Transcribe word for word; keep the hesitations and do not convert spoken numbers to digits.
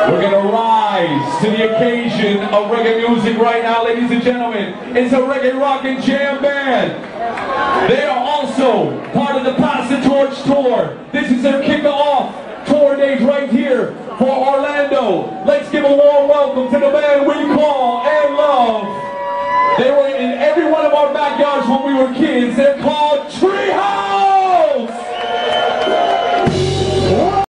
We're gonna rise to the occasion of reggae music right now, ladies and gentlemen. It's a reggae rock and jam band. They are also part of the Pass the Torch tour. This is their kick-off tour date right here for Orlando. Let's give a warm welcome to the band we call and love. They were in every one of our backyards when we were kids. They're